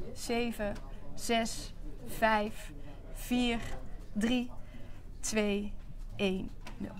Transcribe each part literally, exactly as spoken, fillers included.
zeven, zes, vijf, vier, drie, twee, één, nul.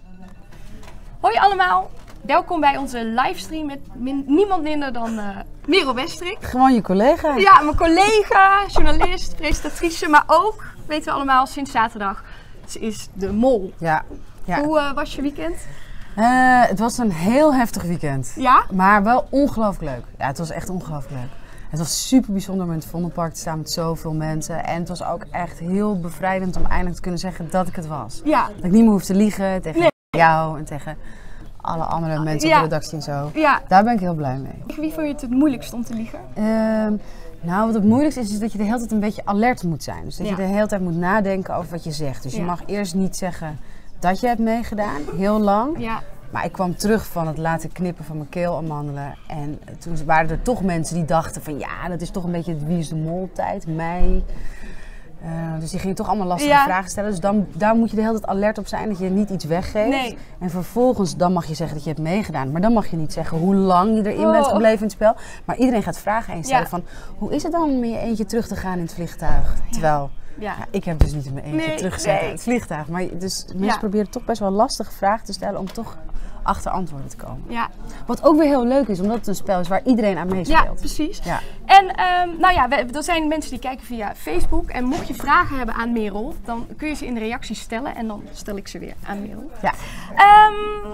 Hoi allemaal, welkom bij onze livestream met min, niemand minder dan uh, Merel Westrik. Gewoon je collega. Ja, mijn collega, journalist, presentatrice, maar ook, weten we allemaal, sinds zaterdag, ze is de mol. Ja. ja. Hoe uh, was je weekend? Uh, het was een heel heftig weekend. Ja? Maar wel ongelooflijk leuk. Ja, het was echt ongelooflijk leuk. Het was super bijzonder om in het Vondelpark te staan met zoveel mensen. En het was ook echt heel bevrijdend om eindelijk te kunnen zeggen dat ik het was. Ja. Dat ik niet meer hoef te liegen tegen nee. jou en tegen alle andere mensen ja. op de redactie en zo. Ja. Daar ben ik heel blij mee. Wie vond je het het moeilijkst om te liegen? Uh, nou, wat het moeilijkste is, is dat je de hele tijd een beetje alert moet zijn. Dus dat ja. je de hele tijd moet nadenken over wat je zegt. Dus ja. je mag eerst niet zeggen dat je hebt meegedaan, heel lang. Ja. Maar ik kwam terug van het laten knippen van mijn keelamandelen. En toen waren er toch mensen die dachten van ja, dat is toch een beetje het Wie is de Mol tijd, mei. Uh, dus die gingen toch allemaal lastige ja. vragen stellen. Dus dan, daar moet je de hele tijd alert op zijn dat je niet iets weggeeft. Nee. En vervolgens dan mag je zeggen dat je hebt meegedaan. Maar dan mag je niet zeggen hoe lang je erin oh. bent gebleven in het spel. Maar iedereen gaat vragen aan je stellen ja. van hoe is het dan om in je eentje terug te gaan in het vliegtuig? Ja. Terwijl... Ja. Ja, ik heb dus niet in mijn eentje nee, teruggezet nee. in het vliegtuig. Maar dus mensen ja. proberen toch best wel lastige vragen te stellen om toch achter antwoorden te komen. Ja. Wat ook weer heel leuk is, omdat het een spel is waar iedereen aan meespeelt. Ja, precies. Ja. En um, nou ja, we, er zijn mensen die kijken via Facebook. En mocht je vragen hebben aan Merel, dan kun je ze in de reacties stellen. En dan stel ik ze weer aan Merel. Ja. Um,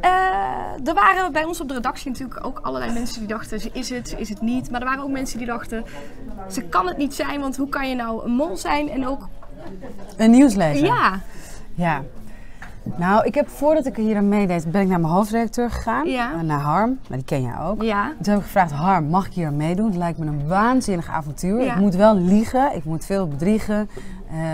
uh, er waren bij ons op de redactie natuurlijk ook allerlei mensen die dachten, ze is het, ze is het niet. Maar er waren ook mensen die dachten, ze kan het niet zijn. Want hoe kan je nou een mol zijn en ook... Een nieuwslezer? Ja. Ja. Nou, ik heb voordat ik hier aan meedeed, ben ik naar mijn hoofdredacteur gegaan, ja. naar Harm, maar die ken jij ook. Ja. Toen heb ik gevraagd, Harm, mag ik hier aan meedoen? Het lijkt me een waanzinnig avontuur. Ja. Ik moet wel liegen, ik moet veel bedriegen uh, uh,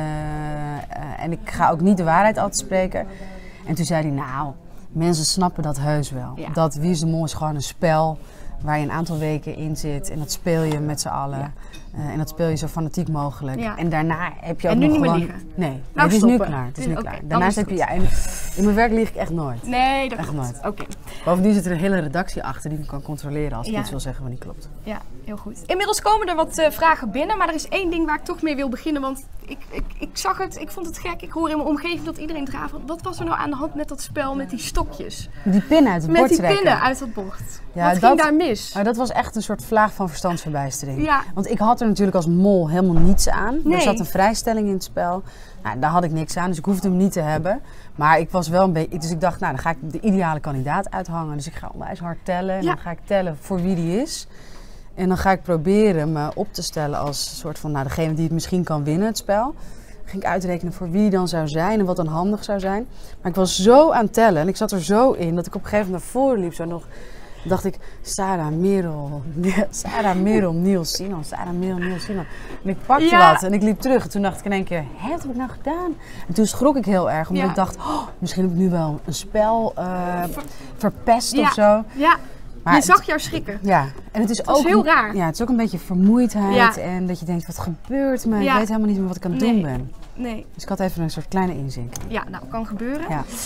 en ik ga ook niet de waarheid altijd spreken. En toen zei hij, nou, mensen snappen dat heus wel. Ja. Dat Wie is de Mol is gewoon een spel waar je een aantal weken in zit en dat speel je met z'n allen. Ja. Uh, en dat speel je zo fanatiek mogelijk. Ja. En daarna heb je ook en nog nu gewoon... niet meer liegen? Nee, nou, het is stoppen. nu klaar. Het is nu okay, klaar. Daarnaast heb je... Ja, in, in mijn werk lieg ik echt nooit. Nee, dat echt klopt. nooit. Okay. Bovendien zit er een hele redactie achter die me kan controleren als ik ja. iets wil zeggen wat niet klopt. Ja, heel goed. Inmiddels komen er wat uh, vragen binnen, maar er is één ding waar ik toch mee wil beginnen. Want ik, ik, ik zag het, ik vond het gek. Ik hoor in mijn omgeving dat iedereen draait. Wat was er nou aan de hand met dat spel met die stokjes? Die pinnen uit het met bord die trekken. pinnen uit het bord. Ja, wat dat, ging daar mis? Maar dat was echt een soort vlaag van verstandsverbijstering. Ja. Want ik had er natuurlijk als mol helemaal niets aan. Nee. Er zat een vrijstelling in het spel. Nou, daar had ik niks aan, dus ik hoefde hem niet te hebben. Maar ik was wel een beetje... Dus ik dacht, nou, dan ga ik de ideale kandidaat uithangen. Dus ik ga onwijs hard tellen. En ja. dan ga ik tellen voor wie die is. En dan ga ik proberen me op te stellen als soort van... Nou, degene die het misschien kan winnen, het spel. Dan ging ik uitrekenen voor wie die dan zou zijn en wat dan handig zou zijn. Maar ik was zo aan het tellen en ik zat er zo in dat ik op een gegeven moment naar voren liep. Zo nog... dacht ik, Sarah, Merel, Sarah, Merel, Niels, Sinan, Sarah, Merel, Niels, Sinan. En ik pakte ja. wat en ik liep terug. En toen dacht ik in één keer, hé, wat heb ik nou gedaan? En toen schrok ik heel erg, omdat ja. ik dacht, oh, misschien heb ik nu wel een spel uh, verpest ja. of zo. Ja, maar je zag het, jou schrikken. Ja, en het is het ook heel raar. Ja, het is ook een beetje vermoeidheid ja. en dat je denkt, wat gebeurt me? Ja. Ik weet helemaal niet meer wat ik aan het nee. doen ben. Nee. Dus ik had even een soort kleine inzinking. Ja, nou, kan gebeuren.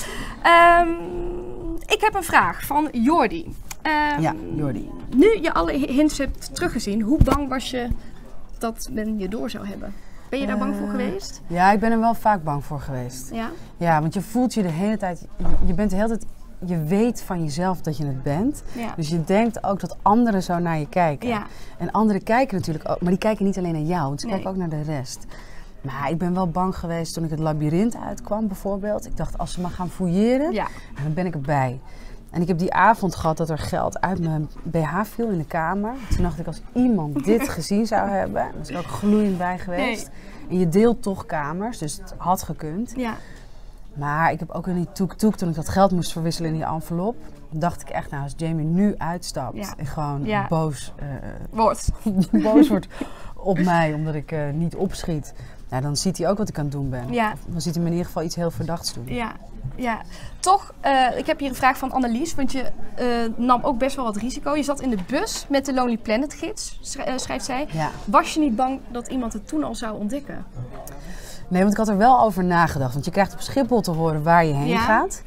Ja. Um, ik heb een vraag van Jordi. Um, ja, Jordi. Nu je alle hints hebt teruggezien, hoe bang was je dat men je door zou hebben? Ben je daar uh, bang voor geweest? Ja, ik ben er wel vaak bang voor geweest. Ja? Ja, want je voelt je de hele tijd, je bent de hele tijd, je weet van jezelf dat je het bent. Ja. Dus je denkt ook dat anderen zo naar je kijken. Ja. En anderen kijken natuurlijk ook, maar die kijken niet alleen naar jou, want ze nee. kijken ook naar de rest. Maar ik ben wel bang geweest toen ik het labyrint uitkwam bijvoorbeeld. Ik dacht, als ze me gaan fouilleren, ja. dan ben ik erbij. En ik heb die avond gehad dat er geld uit mijn B H viel in de kamer. Toen dacht ik, als iemand dit gezien zou hebben, dan was ik ook gloeiend bij geweest. Nee. En je deelt toch kamers, dus het had gekund. Ja. Maar ik heb ook in die toek-toek, toen ik dat geld moest verwisselen in die envelop, dacht ik echt, nou, als Jamie nu uitstapt ja. en gewoon ja. boos, uh, wordt. boos wordt op mij omdat ik uh, niet opschiet, nou, dan ziet hij ook wat ik aan het doen ben. Ja. Dan ziet hij me in ieder geval iets heel verdachts doen. Ja. Ja, toch, uh, ik heb hier een vraag van Annelies, want je uh, nam ook best wel wat risico. Je zat in de bus met de Lonely Planet gids, schrijft zij. Ja. Was je niet bang dat iemand het toen al zou ontdekken? Nee, want ik had er wel over nagedacht. Want je krijgt op Schiphol te horen waar je heen ja. gaat.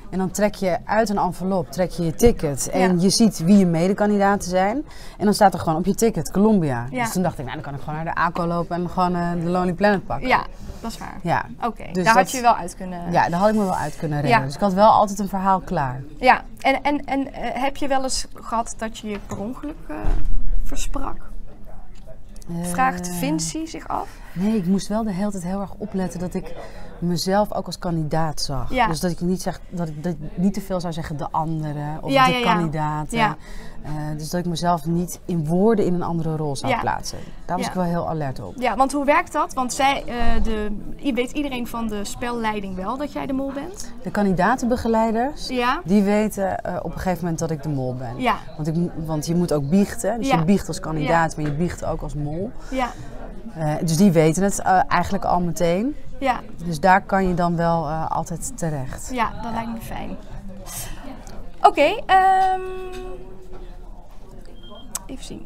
En dan trek je uit een envelop, trek je je ticket. En Ja. je ziet wie je medekandidaten zijn. En dan staat er gewoon op je ticket Colombia. Ja. Dus toen dacht ik, nou dan kan ik gewoon naar de A C O lopen en gewoon uh, de Lonely Planet pakken. Ja, dat is waar. Ja. Oké, okay, Dus daar dat, had je wel uit kunnen... Ja, daar had ik me wel uit kunnen redden. Ja. Dus ik had wel altijd een verhaal klaar. Ja, en, en, en uh, heb je wel eens gehad dat je je per ongeluk uh, versprak? Uh, Vraagt Vinci zich af? Nee, ik moest wel de hele tijd heel erg opletten dat ik mezelf ook als kandidaat zag. Ja. Dus dat ik niet zeg, dat ik dat niet te veel zou zeggen de anderen of ja, de ja, ja. kandidaten. Ja. Uh, dus dat ik mezelf niet in woorden in een andere rol zou ja. plaatsen. Daar was ja. ik wel heel alert op. Ja, want hoe werkt dat? Want zij, uh, de, weet iedereen van de spelleiding wel dat jij de mol bent? De kandidatenbegeleiders, ja. die weten uh, op een gegeven moment dat ik de mol ben. Ja. Want, ik, want je moet ook biechten. Dus ja. je biecht als kandidaat, ja. maar je biecht ook als mol. Ja. Uh, dus die weten het uh, eigenlijk al meteen. Ja. Dus daar kan je dan wel uh, altijd terecht. Ja, dat lijkt me fijn. Oké, okay, um... even zien.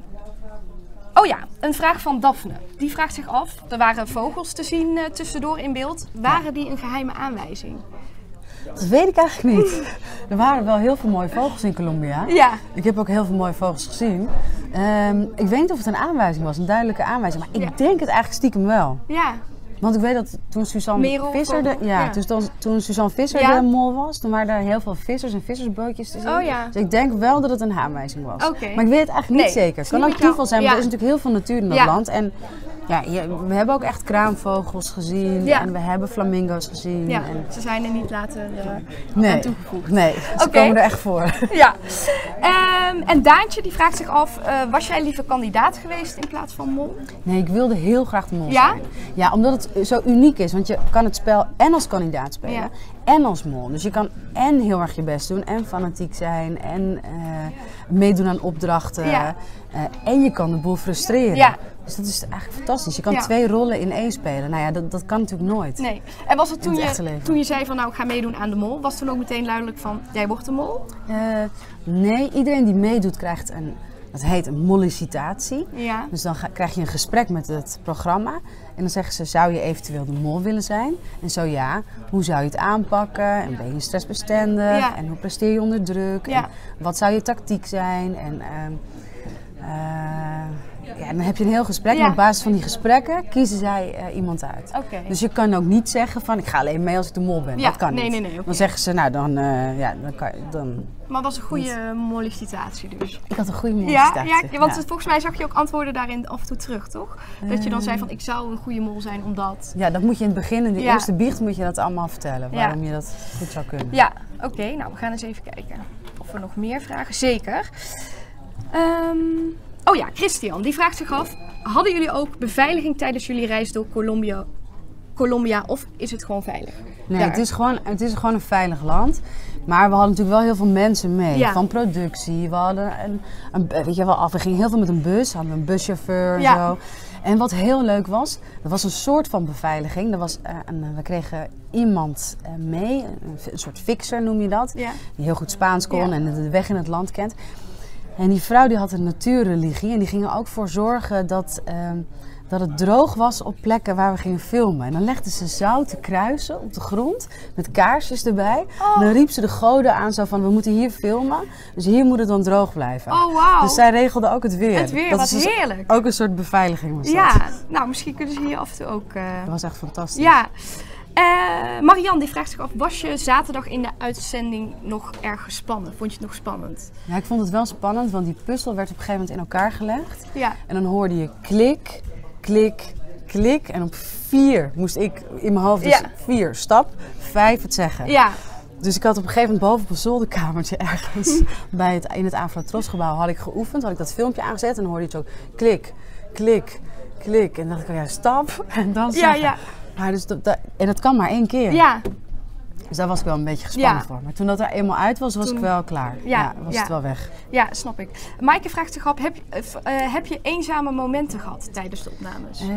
Oh ja, een vraag van Daphne. Die vraagt zich af, er waren vogels te zien uh, tussendoor in beeld. Waren ja. die een geheime aanwijzing? Dat weet ik eigenlijk niet. Er waren wel heel veel mooie vogels in Colombia. Ja. Ik heb ook heel veel mooie vogels gezien. Um, ik weet niet of het een aanwijzing was, een duidelijke aanwijzing. Maar ik ja. denk het eigenlijk stiekem wel. Ja. Want ik weet dat toen Suzanne Merel, Visser, de, ja, ja. Dus toen, toen Suzanne Visser ja. de mol was, toen waren er heel veel vissers en vissersbootjes te zien. Oh, ja. Dus ik denk wel dat het een aanwijzing was. Okay. Maar ik weet het eigenlijk niet nee, zeker. Het kan ook toeval zijn, ja. want er is natuurlijk heel veel natuur in dat ja. land. En ja, we hebben ook echt kraanvogels gezien ja. en we hebben flamingo's gezien. Ja, en... ze zijn er niet laten uh, nee. aan toegevoegd. Nee, ze okay. komen er echt voor. Ja. Um, en Daantje die vraagt zich af, uh, was jij liever kandidaat geweest in plaats van mol? Nee, ik wilde heel graag de mol ja? zijn. Ja, omdat het zo uniek is. Want je kan het spel en als kandidaat spelen ja. en als mol. Dus je kan en heel erg je best doen en fanatiek zijn en uh, meedoen aan opdrachten. Ja. Uh, en je kan de boel frustreren. Ja. Dus dat is eigenlijk fantastisch. Je kan ja. twee rollen in één spelen. Nou ja, dat, dat kan natuurlijk nooit. Nee. En was het toen, het je, toen je zei van nou ik ga meedoen aan de mol, was toen ook meteen duidelijk van jij wordt de mol? Uh, nee, iedereen die meedoet krijgt een, dat heet een mollicitatie. Ja. Dus dan ga, krijg je een gesprek met het programma. En dan zeggen ze, zou je eventueel de mol willen zijn? En zo ja, hoe zou je het aanpakken? En ben je stressbestendig? Ja. En hoe presteer je onder druk? Ja. En wat zou je tactiek zijn? En uh, uh, ja, dan heb je een heel gesprek. Ja. En op basis van die gesprekken kiezen zij uh, iemand uit. Okay. Dus je kan ook niet zeggen van, ik ga alleen mee als ik de mol ben. Ja. Dat kan nee, niet. Nee, nee, okay. Dan zeggen ze, nou dan, uh, ja, dan kan je... Dan... Maar het was een goede mollicitatie dus. Ik had een goede mollicitatie. Ja, ja, want ja. volgens mij zag je ook antwoorden daarin af en toe terug, toch? Dat je dan zei van, ik zou een goede mol zijn omdat... Ja, dat moet je in het begin, in de ja. eerste biecht moet je dat allemaal vertellen. Waarom ja. je dat goed zou kunnen. Ja, oké. Okay, nou, we gaan eens even kijken of we nog meer vragen. Zeker. Um, oh ja, Christian, die vraagt zich af. Hadden jullie ook beveiliging tijdens jullie reis door Colombia, Colombia of is het gewoon veilig? Nee, het is, gewoon, het is gewoon een veilig land. Maar we hadden natuurlijk wel heel veel mensen mee. Ja. Van productie. We hadden een, een, weet je wel, af. We gingen heel veel met een bus. We hadden een buschauffeur en ja. zo. En wat heel leuk was, er was een soort van beveiliging. Er was, uh, een, we kregen iemand uh, mee, een, een soort fixer noem je dat. Ja. Die heel goed Spaans kon ja. en de weg in het land kent. En die vrouw die had een natuurreligie. En die ging er ook voor zorgen dat... Uh, dat het droog was op plekken waar we gingen filmen. En dan legden ze zouten kruisen op de grond met kaarsjes erbij. Oh. En dan riep ze de goden aan zo van, we moeten hier filmen. Dus hier moet het dan droog blijven. Oh, wow. Dus zij regelde ook het weer. Het weer, dat wat is dus heerlijk. Ook een soort beveiliging was ja, dat. nou misschien kunnen ze hier af en toe ook... Uh... Dat was echt fantastisch. Ja. Uh, Marianne die vraagt zich af, was je zaterdag in de uitzending nog erg gespannen? Vond je het nog spannend? Ja, ik vond het wel spannend, want die puzzel werd op een gegeven moment in elkaar gelegd. Ja. En dan hoorde je klik, klik, klik. En op vier moest ik in mijn hoofd, dus ja. vier, stap, vijf het zeggen. Ja. Dus ik had op een gegeven moment boven op een zolderkamertje ergens bij het, in het Afro-Tros gebouw had ik geoefend. Had ik dat filmpje aangezet en dan hoorde je het zo klik, klik, klik. En dan dacht ik, ja, stap en dan zeggen. Ja, ja. Maar dus dat, dat, en dat kan maar één keer. Ja. Dus daar was ik wel een beetje gespannen ja. voor. Maar toen dat er eenmaal uit was, was toen, ik wel klaar. Ja, ja was ja. het wel weg. Ja, snap ik. Maaike vraagt zich af, heb, uh, uh, heb je eenzame momenten gehad tijdens de opnames? Uh,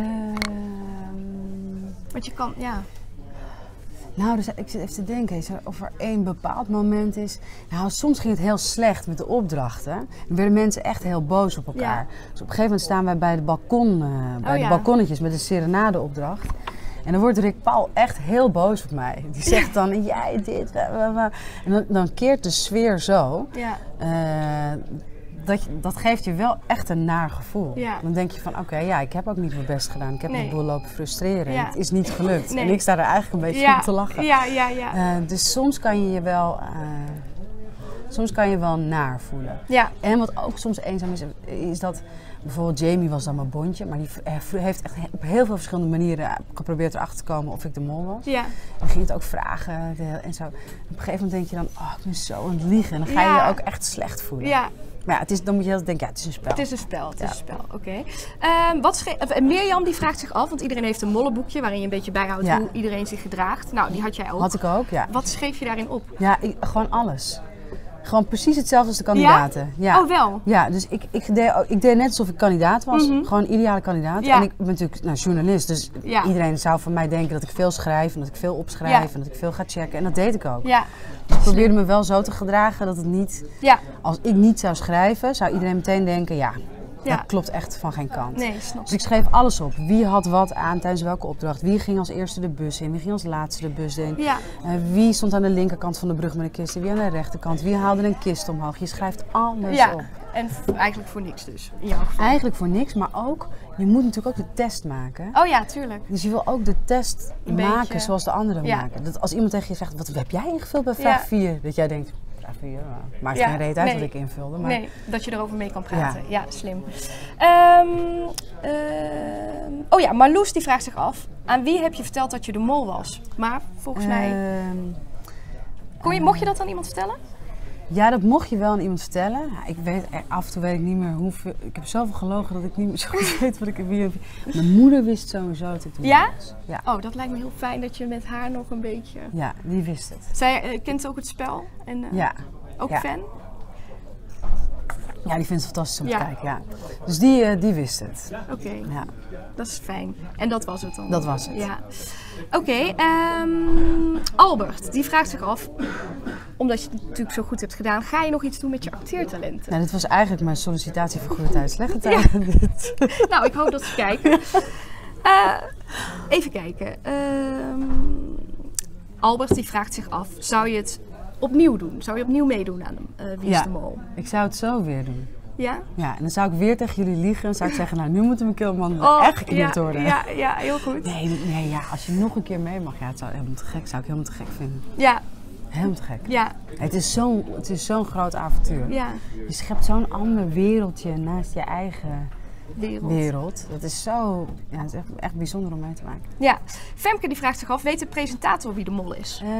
Want je kan, ja... Nou, dus ik zit even te denken of er één bepaald moment is. Nou, soms ging het heel slecht met de opdrachten. Dan werden mensen echt heel boos op elkaar. Ja. Dus op een gegeven moment staan wij bij de balkon, uh, bij oh, de ja. balkonnetjes met een serenadeopdracht. En dan wordt Rick Paul echt heel boos op mij. Die zegt dan, jij dit, en dan, dan keert de sfeer zo. Ja. Uh, dat, dat geeft je wel echt een naar gevoel. Ja. Dan denk je van, oké, okay, ja, ik heb ook niet mijn best gedaan. Ik heb nee. een boel lopen frustreren. Ja. Het is niet gelukt. Nee. En ik sta er eigenlijk een beetje ja. om te lachen. Ja, ja, ja. Uh, dus soms kan je je wel... Uh, soms kan je wel naar voelen. Ja. En wat ook soms eenzaam is, is dat... Bijvoorbeeld Jamie was dan mijn bondje, maar die heeft echt op heel veel verschillende manieren geprobeerd erachter te komen of ik de mol was. Ja. En ging het ook vragen en zo. Op een gegeven moment denk je dan, oh, ik ben zo aan het liegen. En dan ga je ja. je ook echt slecht voelen. Ja. Maar ja, het is, dan moet je altijd denken, ja, het is een spel. Het is een spel, het ja. is een spel, oké. Okay. Um, wat schreef, Mirjam die vraagt zich af, want iedereen heeft een mollenboekje waarin je een beetje bijhoudt ja. hoe iedereen zich gedraagt. Nou, die had jij ook. Had ik ook, ja. Wat schreef je daarin op? Ja, ik, gewoon alles. Gewoon precies hetzelfde als de kandidaten. Ja? Ja. Oh, wel? Ja, dus ik, ik, deed, ik deed net alsof ik kandidaat was. Mm-hmm. Gewoon een ideale kandidaat. Ja. En ik ben natuurlijk nou, journalist, dus ja. iedereen zou van mij denken dat ik veel schrijf en dat ik veel opschrijf ja. en dat ik veel ga checken. En dat deed ik ook. Ja. Ik probeerde me wel zo te gedragen dat het niet... Ja. Als ik niet zou schrijven, zou iedereen meteen denken, ja, ja. dat klopt echt van geen kant. Nee, snap. Dus ik schreef alles op. Wie had wat aan tijdens welke opdracht? Wie ging als eerste de bus in? Wie ging als laatste de bus in? Ja. Uh, wie stond aan de linkerkant van de brug met een kist? Wie aan de rechterkant? Wie haalde een kist omhoog? Je schrijft alles ja. op. En eigenlijk voor niks dus, in jouw geval. Eigenlijk voor niks, maar ook, je moet natuurlijk ook de test maken. Oh ja, tuurlijk. Dus je wil ook de test een maken beetje. zoals de anderen ja. maken. Dat als iemand tegen je zegt, wat heb jij ingevuld bij vraag vier? Ja. Dat jij denkt, vraag vier, nou, maakt ja. geen reet uit nee. wat ik invulde. Maar... Nee, dat je erover mee kan praten. Ja, ja slim. Um, um, oh ja, Marloes die vraagt zich af, aan wie heb je verteld dat je de mol was? Maar volgens uh, mij... Kon je, mocht je dat aan iemand vertellen? Ja, dat mocht je wel aan iemand vertellen. Ja, ik weet, af en toe weet ik niet meer hoeveel... Ik heb zoveel gelogen dat ik niet meer zo goed weet wat ik wie heb. Mijn moeder wist sowieso dat ik de mol ja? was. Ja? Oh, dat lijkt me heel fijn dat je met haar nog een beetje... Ja, die wist het. Zij uh, kent ook het spel? En, uh, ja. Ook ja. fan? Ja, die vindt het fantastisch om ja. te kijken, ja. Dus die, uh, die wist het. Oké, okay. ja. Dat is fijn. En dat was het dan? Dat was het. Ja. Oké, okay, um, Albert, die vraagt zich af, omdat je het natuurlijk zo goed hebt gedaan, ga je nog iets doen met je acteertalenten? Nou, dit was eigenlijk mijn sollicitatie voor goede tijd, slechte tijd. Ja. Nou, ik hoop dat ze kijken. Uh, even kijken. Uh, Albert die vraagt zich af, zou je het opnieuw doen? Zou je opnieuw meedoen aan uh, Wie is ja, de Mol? Ik zou het zo weer doen. Ja? Ja, en dan zou ik weer tegen jullie liegen en zou ik zeggen, nou nu moet mijn keelman oh, echt geknipt ja, worden. Ja, ja, heel goed. Nee, nee, ja, als je nog een keer mee mag, ja, het zou helemaal te gek, zou ik helemaal te gek vinden. Ja. Helemaal te gek. Ja. Het is zo'n, het is zo'n groot avontuur. Ja. Je schept zo'n ander wereldje naast je eigen wereld. wereld. Dat is zo, ja, het is echt, echt bijzonder om mee te maken. Ja. Femke die vraagt zich af, weet de presentator wie de mol is? Uh,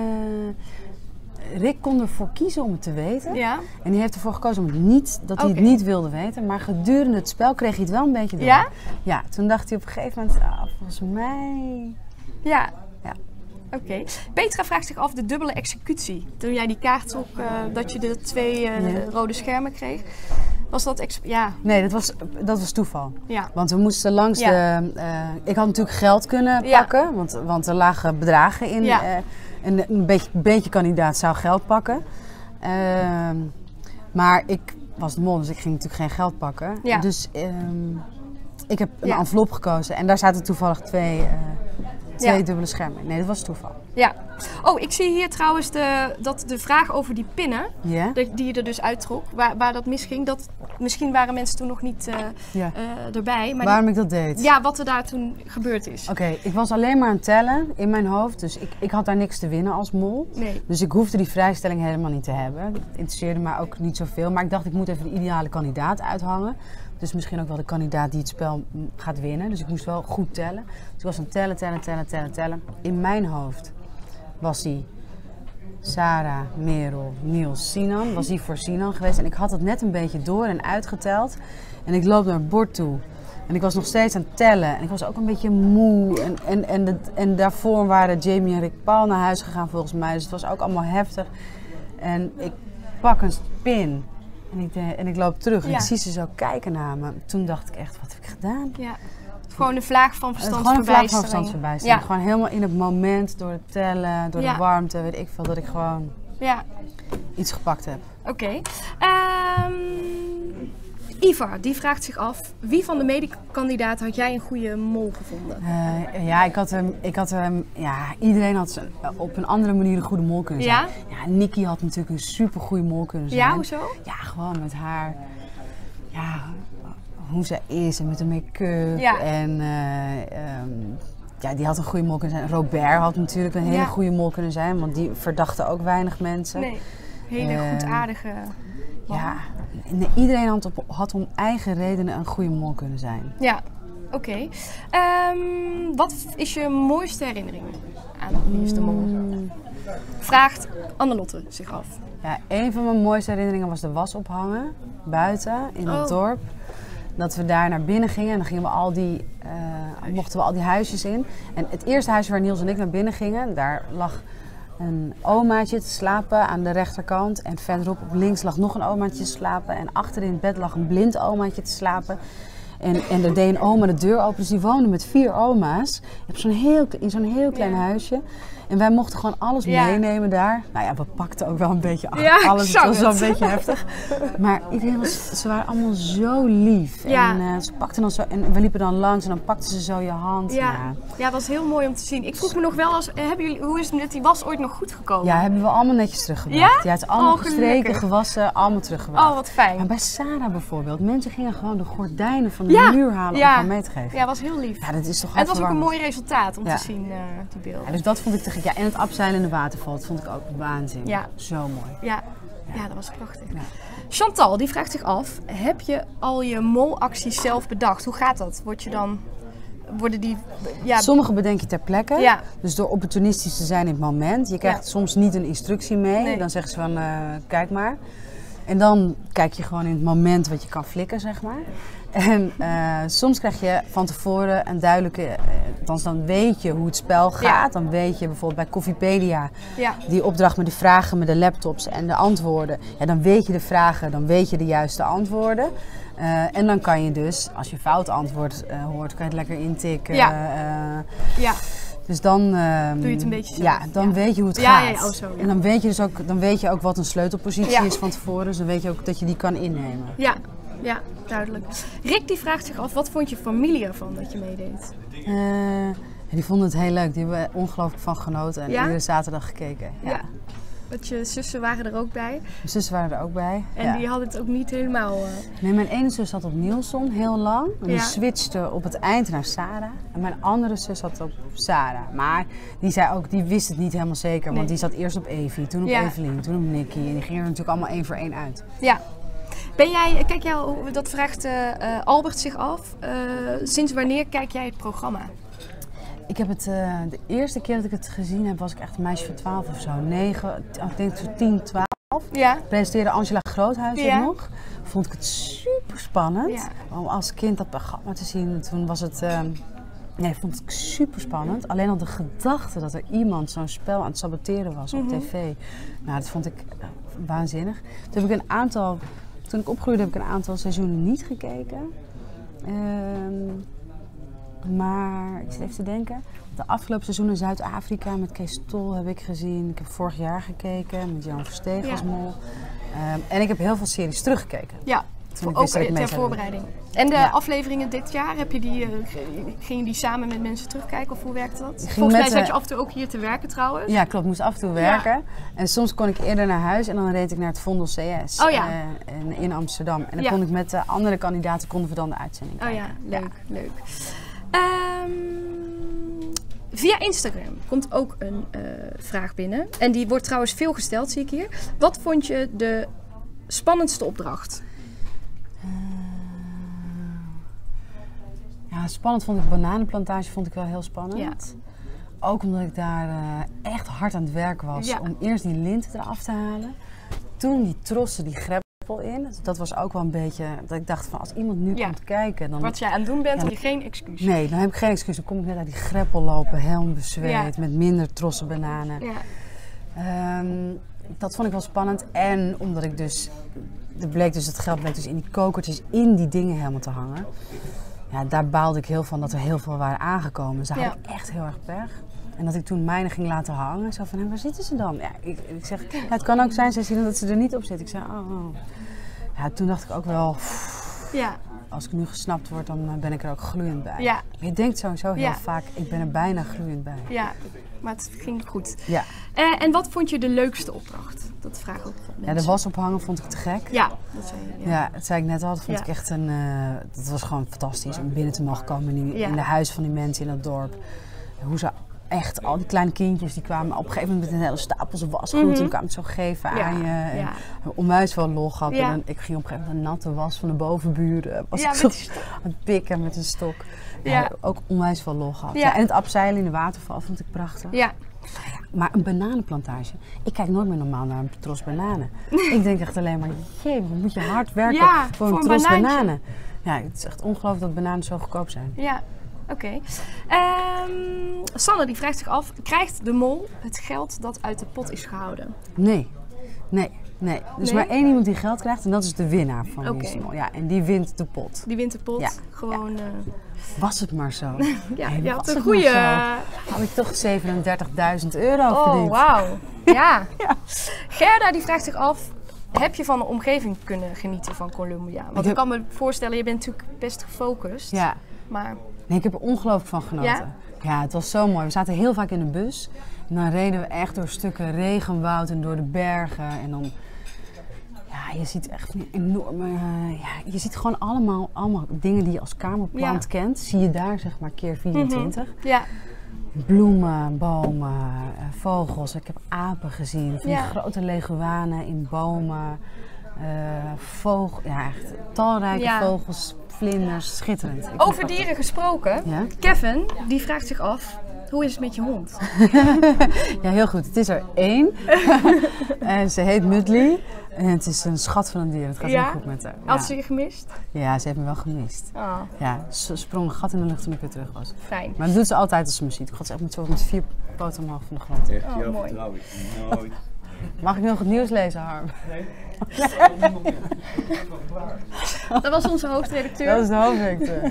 Rick kon ervoor kiezen om het te weten. Ja. En die heeft ervoor gekozen om het niet, dat hij okay. het niet wilde weten. Maar gedurende het spel kreeg hij het wel een beetje door. Ja? Ja, toen dacht hij op een gegeven moment, ah, volgens mij... Ja. Ja. Oké. Okay. Petra vraagt zich af, de dubbele executie. Toen jij die kaart trok, uh, dat je de twee uh, ja. rode schermen kreeg. Was dat... Ex- ja. Nee, dat was, dat was toeval. Ja. Want we moesten langs ja. de... Uh, ik had natuurlijk geld kunnen ja. pakken. Want, want er lagen bedragen in. Ja. Uh, en een beetje, beetje kandidaat zou geld pakken. Uh, maar ik was de mol, dus ik ging natuurlijk geen geld pakken. Ja. Dus uh, ik heb een ja. envelop gekozen. En daar zaten toevallig twee... Uh, Twee ja. dubbele schermen. Nee, dat was toeval. Ja. Oh, ik zie hier trouwens de, dat de vraag over die pinnen, yeah. de, die je er dus uittrok, waar, waar dat misging. Dat, misschien waren mensen toen nog niet uh, ja. uh, erbij. Maar Waarom die, ik dat deed? Ja, wat er daar toen gebeurd is. Oké, okay, ik was alleen maar aan het tellen in mijn hoofd. Dus ik, ik had daar niks te winnen als mol. Nee. Dus ik hoefde die vrijstelling helemaal niet te hebben. Dat interesseerde me ook niet zoveel. Maar ik dacht, ik moet even de ideale kandidaat uithangen. Dus misschien ook wel de kandidaat die het spel gaat winnen. Dus ik moest wel goed tellen. Dus ik was aan het tellen, tellen, tellen, tellen, tellen. In mijn hoofd was hij Sarah, Merel, Niels, Sinan. Was hij voor Sinan geweest. En ik had het net een beetje door en uitgeteld. En ik loop naar het bord toe. En ik was nog steeds aan het tellen. En ik was ook een beetje moe. En, en, en, de, en daarvoor waren Jamie en Rick Paul naar huis gegaan volgens mij. Dus het was ook allemaal heftig. En ik pak een pin. En ik, de, en ik loop terug en ja. ik zie ze zo kijken naar me. Toen dacht ik echt, wat heb ik gedaan? Ja. Gewoon een vlaag van verstandsverbijstering. Gewoon een vlaag van verstandsverbijstering. Ja. Gewoon helemaal in het moment, door het tellen, door ja. de warmte, weet ik veel, dat ik gewoon ja. iets gepakt heb. Oké. Okay. Um, Ivar, die vraagt zich af, wie van de medekandidaten had jij een goede mol gevonden? Uh, ja, ik had hem, ik had hem, ja, iedereen had zijn, op een andere manier een goede mol kunnen zijn. Ja? Ja, Nikki had natuurlijk een super goede mol kunnen zijn. Ja, hoezo? Ja, gewoon met haar, ja, hoe zij is en met de make-up. Ja. En uh, um, ja, die had een goede mol kunnen zijn. Robert had natuurlijk een hele ja. goede mol kunnen zijn, want die verdachten ook weinig mensen. Nee, hele uh, goedaardige man. Ja, nee, iedereen had, op, had om eigen redenen een goede mol kunnen zijn. Ja, oké. Okay. Um, wat is je mooiste herinnering aan Wie is de Mol? Mm. Vraagt Annelotte zich af. Ja, een van mijn mooiste herinneringen was de was ophangen, buiten, in het oh. dorp. Dat we daar naar binnen gingen en dan gingen we al die, uh, mochten we al die huisjes in. En het eerste huis waar Niels en ik naar binnen gingen, daar lag een omaatje te slapen aan de rechterkant. En verderop op links lag nog een omaatje te slapen. En achter in het bed lag een blind omaatje te slapen. En, en er deed een oma de deur open, dus die woonde met vier oma's. Op zo'n heel, in zo'n heel klein ja. huisje. En wij mochten gewoon alles ja. meenemen daar. Nou ja, we pakten ook wel een beetje af. Ja, alles was wel een beetje heftig. Maar iedereen was, ze waren allemaal zo lief. Ja. En uh, ze pakten dan zo, en we liepen dan langs en dan pakten ze zo je hand. Ja, ja. ja dat was heel mooi om te zien. Ik vroeg me nog wel, als, hebben jullie, hoe is het met die was ooit nog goed gekomen? Ja, hebben we allemaal netjes teruggebracht. Ja? Ja, het is allemaal oh, gestreken, gewassen, allemaal teruggebracht. Oh, wat fijn. Maar bij Sarah bijvoorbeeld, mensen gingen gewoon de gordijnen van de ja. muur halen ja. om haar mee te geven. Ja, dat was heel lief. Ja, dat is toch en het was ook een mooi resultaat om ja. te zien, uh, die beelden. Ja, dus dat vond ik te gek. Ja, en het afzeilen in de waterval, dat vond ik ook waanzin. Ja. Zo mooi. Ja. Ja, dat was prachtig. Ja. Chantal, die vraagt zich af, heb je al je molacties zelf bedacht? Hoe gaat dat? Word je dan, worden die... Ja... Sommige bedenk je ter plekke, ja. dus door opportunistisch te zijn in het moment. Je krijgt ja. soms niet een instructie mee, nee. dan zeggen ze van, uh, kijk maar. En dan kijk je gewoon in het moment wat je kan flikken, zeg maar. En uh, soms krijg je van tevoren een duidelijke, uh, dan, dan weet je hoe het spel gaat. Ja. Dan weet je bijvoorbeeld bij Koffiepedia, ja. die opdracht met de vragen met de laptops en de antwoorden. Ja, dan weet je de vragen, dan weet je de juiste antwoorden. Uh, en dan kan je dus, als je fout antwoord uh, hoort, kan je het lekker intikken. Ja. Uh, ja. Dus dan, uh, doe je het een beetje zelf. Ja, dan ja. weet je hoe het ja, gaat. Ja, ja, oh zo, ja. En dan weet je dus ook, dan weet je ook wat een sleutelpositie ja. is van tevoren. Dus dan weet je ook dat je die kan innemen. Ja. Ja, duidelijk. Rick die vraagt zich af, wat vond je familie ervan dat je meedeed? Uh, die vonden het heel leuk. Die hebben er ongelooflijk van genoten en ja? iedere zaterdag gekeken. Ja. ja. Want je zussen waren er ook bij. Mijn zussen waren er ook bij. En ja. die hadden het ook niet helemaal... Uh... Nee, mijn ene zus zat op Nielsen heel lang. En die ja. switchte op het eind naar Sarah. En mijn andere zus zat op Sarah. Maar die zei ook, die wist het niet helemaal zeker. Nee. Want die zat eerst op Evie, toen op ja. Evelien, toen op Nikki. En die gingen er natuurlijk allemaal één voor één uit. Ja. Ben jij, kijk jou, dat vraagt uh, uh, Albert zich af. Uh, sinds wanneer kijk jij het programma? Ik heb het, uh, de eerste keer dat ik het gezien heb, was ik echt een meisje van twaalf of zo. negen, ik denk zo tien, twaalf. Ja. Presenteerde Angela Groothuis ja. nog. Vond ik het super spannend ja. om als kind dat programma te zien. Toen was het, uh, nee, vond ik super spannend. Alleen al de gedachte dat er iemand zo'n spel aan het saboteren was op mm-hmm. tv. Nou, dat vond ik uh, waanzinnig. Toen heb ik een aantal... Toen ik opgroeide heb ik een aantal seizoenen niet gekeken. Um, maar ik zit even te denken. De afgelopen seizoenen Zuid-Afrika met Kees Tol heb ik gezien. Ik heb vorig jaar gekeken met Jan Versteeg ja. als mol. Um, en ik heb heel veel series teruggekeken. Ja, voor, ook ter voorbereiding. En de ja. afleveringen dit jaar, heb je die, uh, ging je die samen met mensen terugkijken of hoe werkte dat? Volgens mij zat je af en toe ook hier te werken trouwens. Ja, klopt. Ik moest af en toe werken. Ja. En soms kon ik eerder naar huis en dan reed ik naar het Vondel C S oh, ja. uh, in, in Amsterdam. En dan ja. kon ik met de andere kandidaten konden we dan de uitzending kijken. Oh ja, leuk, ja. leuk. Um, via Instagram komt ook een uh, vraag binnen. En die wordt trouwens veel gesteld, zie ik hier. Wat vond je de spannendste opdracht? Uh, ja, spannend vond ik bananenplantage vond ik wel heel spannend. Ja. Ook omdat ik daar uh, echt hard aan het werk was ja. om eerst die linten eraf te halen. Toen die trossen, die greppel in. Dat was ook wel een beetje dat ik dacht van als iemand nu ja. komt kijken. Dan, wat jij aan het doen bent, ja, dan heb je geen excuus. Nee, dan heb ik geen excuus. Dan kom ik net uit die greppel lopen, helm bezweet, ja. met minder trossen bananen. Ja. Um, dat vond ik wel spannend. En omdat ik dus, er bleek dus het geld bleek dus in die kokertjes, in die dingen helemaal te hangen. Ja, daar baalde ik heel van dat er heel veel waren aangekomen. Dus daar ja. had ik echt heel erg pech. En dat ik toen mijne ging laten hangen. Zo van, hé, waar zitten ze dan? Ja, ik, ik zeg, ja, het kan ook zijn, zij zien dat ze er niet op zitten. Ik zei, oh, oh. Ja, toen dacht ik ook wel, pff, Ja. Als ik nu gesnapt word, dan uh, ben ik er ook gloeiend bij. Ja. Maar je denkt sowieso heel Ja. vaak, ik ben er bijna gloeiend bij. Ja, maar het ging goed. Ja. Uh, en wat vond je de leukste opdracht? Dat vragen ook wat mensen. Ja, de was ophangen vond ik te gek. Ja, dat zei je. Ja, Ja, dat zei ik net al. Dat vond Ja. ik echt een... Uh, dat was gewoon fantastisch om binnen te mogen komen in, die, Ja. in de huis van die mensen in dat dorp. Hoe ze echt, al die kleine kindjes, die kwamen op een gegeven moment met een hele stapels wasgoed. Mhm. En die kwamen het zo geven Ja. aan je. En Ja. onwijs wel lol gehad. Ja. En dan, ik ging op een gegeven moment een natte was van de bovenburen. Was Ja, ik met zo die stok. aan het pikken met een stok. Ja. Ja. Ook onwijs wel lol gehad. Ja. Ja, en het abseilen in de waterval vond ik prachtig. Ja. Maar een bananenplantage. Ik kijk nooit meer normaal naar een tros bananen. Ik denk echt alleen maar, jee, wat moet je hard werken Ja, voor, voor een een tros banaantje. bananen. Ja, het is echt ongelooflijk dat bananen zo goedkoop zijn. Ja, oké. Okay. Um, Sanne die vraagt zich af, krijgt de mol het geld dat uit de pot is gehouden? Nee, nee, nee. Er is Nee? maar één iemand die geld krijgt en dat is de winnaar van Oké. Wie is de Mol. Ja, en die wint de pot. Die wint de pot, Ja. gewoon... Uh, Was het maar zo. ja, Hey, je was had een het goede... maar zo. Had ik toch zevenendertigduizend euro Oh, verdiend. wauw. Ja. Ja. Gerda die vraagt zich af, heb je van de omgeving kunnen genieten van Colombia? Want ik, heb- kan me voorstellen, je bent natuurlijk best gefocust. Ja. Maar Nee, ik heb er ongelooflijk van genoten. Ja? Ja, het was zo mooi. We zaten heel vaak in de bus. En dan reden we echt door stukken regenwoud en door de bergen. En dan... Ja, je ziet echt van die enorme... uh, ja, je ziet gewoon allemaal, allemaal dingen die je als kamerplant Ja. kent. Zie je daar zeg maar keer vierentwintig. Mhm. Ja. Bloemen, bomen, uh, vogels. Ik heb apen gezien. Van die Ja. grote leguanen in bomen. Uh, vogel, ja, echt talrijke Ja. vogels, vlinders. Schitterend. Ik Over vond- dieren gesproken, Ja? Kevin die vraagt zich af, hoe is het met je hond? Ja, heel goed. Het is er één. En ze heet Mudley. En het is een schat van een dier. Het gaat Ja? heel goed met haar. Had Ja. ze je gemist? Ja, ze heeft me wel gemist. Oh, Ja, ze sprong een gat in de lucht toen ik weer terug was. fijn. Maar dat doet ze altijd als ze me ziet. Ik ga ze echt met, zo met vier poten omhoog van de grond. Echt, Oh, ja, mooi. vertrouw ik nooit. Mag ik nog het nieuws lezen, Harm? Dat was onze hoofdredacteur. Dat is de hoofdredacteur.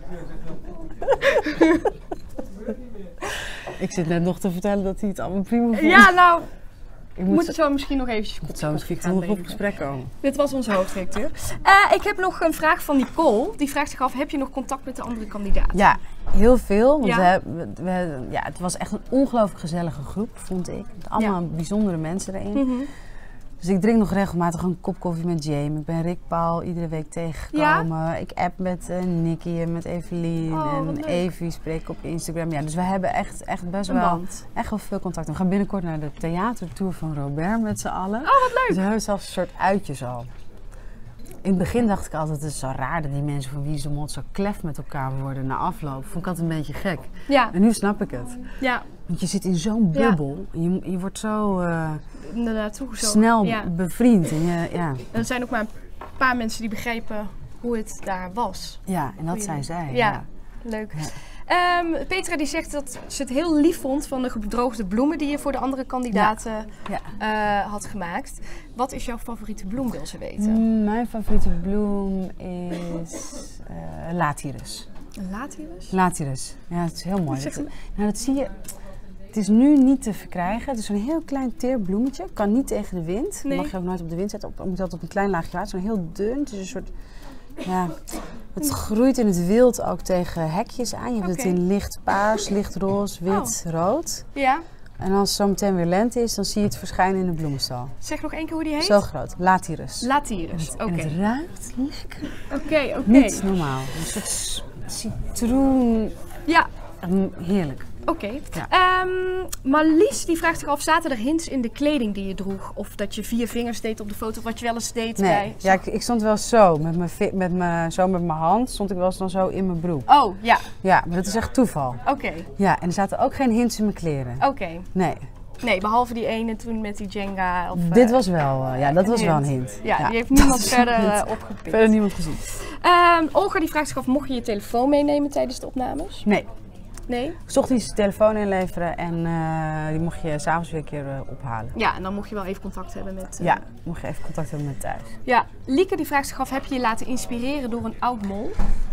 Ik zit net nog te vertellen dat hij het allemaal prima vond. Ja, nou, ik moet moet het zo, zo misschien nog eventjes moet kop zo misschien gaan toch nog op leveren. gesprek komen. Dit was onze hoofdredacteur. Uh, ik heb nog een vraag van Nicole. Die vraagt zich af, heb je nog contact met de andere kandidaten? Ja, heel veel. Want Ja. we hebben, we, ja, het was echt een ongelooflijk gezellige groep, vond ik. Met allemaal bijzondere mensen erin. Mhm. Dus ik drink nog regelmatig een kop koffie met Jamie. Ik ben Rick Paul iedere week tegengekomen. Ik app met uh, Nicky en met Evelien. Oh, wat en leuk. Evie spreek ik op Instagram. Ja, dus we hebben echt, echt best Een wel, band. echt wel veel contact. We gaan binnenkort naar de theatertour van Robert met z'n allen. Oh, wat leuk. Dus we hebben zelfs een soort uitjes al. In het begin dacht ik altijd, het is zo raar dat die mensen van Wie is de Mol zo klef met elkaar worden na afloop. Vond ik altijd een beetje gek. Ja, En nu snap ik het. ja, Want je zit in zo'n bubbel. Je, je wordt zo uh, inderdaad toegezogen. snel Ja. bevriend. En je, ja. En er zijn ook maar een paar mensen die begrepen hoe het daar was. ja, en dat Goeie. zijn zij. Ja, leuk. Ehm, Petra die zegt dat ze het heel lief vond van de gedroogde bloemen die je voor de andere kandidaten Ja. eh, had gemaakt. Wat is jouw favoriete bloem, wil ze weten? Mm, Mijn favoriete bloem is uh, Lathyrus. Een lathyrus? Lathyrus. Ja, het is heel mooi. Zeg Dat, maar. nou, dat zie je. Het is nu niet te verkrijgen. Het is zo'n heel klein teer bloemetje. Kan niet tegen de wind. Nee. Dat mag je ook nooit op de wind zetten. Op, moet altijd op een klein laagje water. Zo'n heel dun. Het is een soort... Ja, het groeit in het wild ook tegen hekjes aan. Je hebt Oké. het in licht paars, licht roze, wit, rood. Ja, En als het zo meteen weer lente is, dan zie je het verschijnen in de bloemenstal. zeg nog één keer hoe die heet. Zo groot. Lathyrus. Lathyrus, oké. En het ruikt lekker. Oké, oké. Niet normaal. Een soort s- citroen. Ja, Mm, Heerlijk. oké. Ja. Ehm, Marlies die vraagt zich af, zaten er hints in de kleding die je droeg? Of dat je vier vingers deed op de foto, wat je wel eens deed Nee, bij... ja, ik, ik stond wel zo. Met mijn, vi- met mijn, zo met mijn hand stond ik wel eens dan zo in mijn broek. Oh, ja, Ja, maar dat is echt toeval. oké, Ja, en er zaten ook geen hints in mijn kleren. oké. Nee, Nee, behalve die ene toen met die Jenga. Of, dit eh, was wel, eh, ja, dat was wel een hint. Ja, die heeft niemand verder Hint. eh, opgepikt. Verder niemand gezien. Ehm, Olga die vraagt zich af, mocht je je telefoon meenemen tijdens de opnames? Nee, Nee? ik zocht die telefoon inleveren en eh, die mocht je s'avonds weer een keer eh, ophalen. Ja, en dan mocht je wel even contact hebben met... eh, Ja, mocht je even contact hebben met thuis. ja. Lieke die vraagt zich af, heb je je laten inspireren door een oud mol?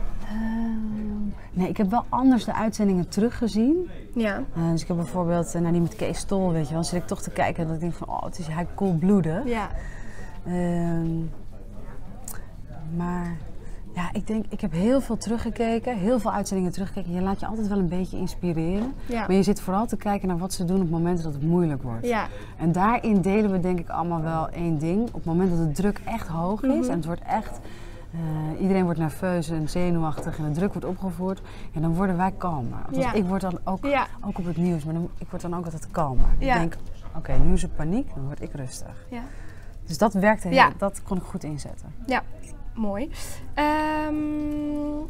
Ehm, nee, ik heb wel anders de uitzendingen teruggezien. Ja. Uh, dus ik heb bijvoorbeeld uh, naar die met Kees Stol, weet je wel, dan zit ik toch te kijken dat ik denk van, oh, het is hij koelbloedig. Ja. Ehm, maar Ja, ik denk, ik heb heel veel teruggekeken, heel veel uitzendingen teruggekeken. Je laat je altijd wel een beetje inspireren. Ja. Maar je zit vooral te kijken naar wat ze doen op momenten dat het moeilijk wordt. Ja. En daarin delen we denk ik allemaal wel één ding. Op het moment dat de druk echt hoog is mm-hmm. en het wordt echt... Uh, iedereen wordt nerveus en zenuwachtig en de druk wordt opgevoerd. En dan worden wij kalmer. Ja. Ik word dan ook, ja. ook op het nieuws, maar dan, ik word dan ook altijd kalmer. Ja. Ik denk, oké, okay, nu is er paniek, dan word ik rustig. Ja. Dus dat werkte, heel, ja. dat kon ik goed inzetten. Ja. Mooi. Um,